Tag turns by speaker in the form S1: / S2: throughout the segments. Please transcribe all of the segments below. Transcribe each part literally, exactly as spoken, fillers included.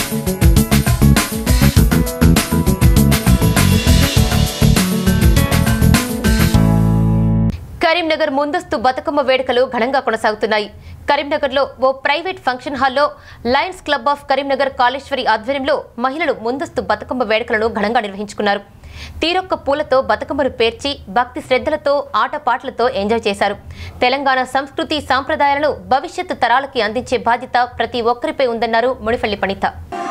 S1: కరీంనగర్ ముందస్తు బతుకమ్మ వేడుకలు ఘనంగా కొనసాగుతున్నాయి. కరీంనగర్లో ఓ ప్రైవేట్ ఫంక్షన్ హాల్లో lions club of Karimnagar Kaleshwari ఆధ్వర్యంలో మహిళలు ముందస్తు బతుకమ్మ వేడుకలను ఘనంగా నిర్వహించుకున్నారు. తీరొక్క పూలతో బతుకమ్మను పేర్చి భక్తి శ్రద్ధలతో ఆటపాటలతో ఎంజాయ్ చేశారు. తెలంగాణ సంస్కృతి సాంప్రదాయాలను భవిష్యత్తు తరాలకి అందించే బాధ్యత ప్రతి ఒక్కరిపై ఉందన్నారు Munipalli Panitha.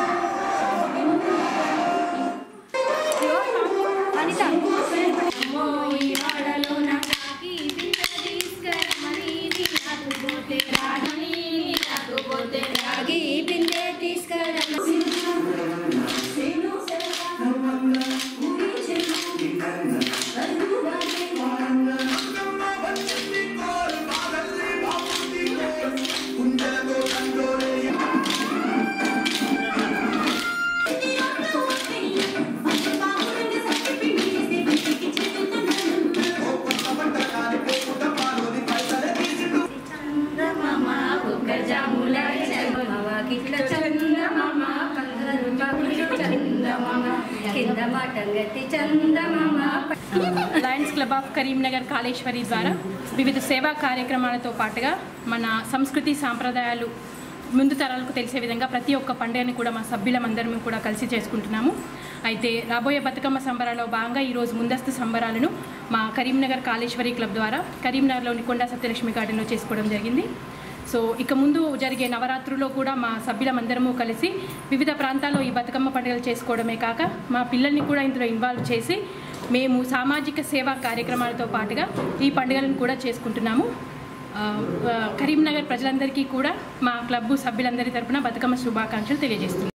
S2: Lions club of Karimnagar Kaleshwari ద్వారా వివిధ సేవా కార్యక్రమాలతో పాటుగా మన సంస్కృతి సాంప్రదాయాలు ముందు తరాలకు తెలిసే విధంగా ప్రతి ఒక్క పండుగని కూడా మా సభ్యులమందరం కూడా కలిసి చేసుకుంటున్నాము. అయితే రాబోయే బతుకమ్మ సంబరాల్లో భాగంగా ఈరోజు ముందస్తు సంబరాలను మా కరీంనగర్ కాళేశ్వరి క్లబ్ ద్వారా కరీంనగర్లోని కొండా సత్యలక్ష్మి గార్డెన్లో చేసుకోవడం జరిగింది. సో ఇక ముందు జరిగే నవరాత్రుల్లో కూడా మా సభ్యులమందరము కలిసి వివిధ ప్రాంతాల్లో ఈ బతుకమ్మ పండుగలు చేసుకోవడమే కాక మా పిల్లల్ని కూడా ఇందులో ఇన్వాల్వ్ చేసి మేము సామాజిక సేవా కార్యక్రమాలతో పాటుగా ఈ పండుగలను కూడా చేసుకుంటున్నాము. కరీంనగర్ ప్రజలందరికీ కూడా మా క్లబ్ సభ్యులందరి తరపున బతుకమ్మ శుభాకాంక్షలు తెలియజేస్తున్నాం.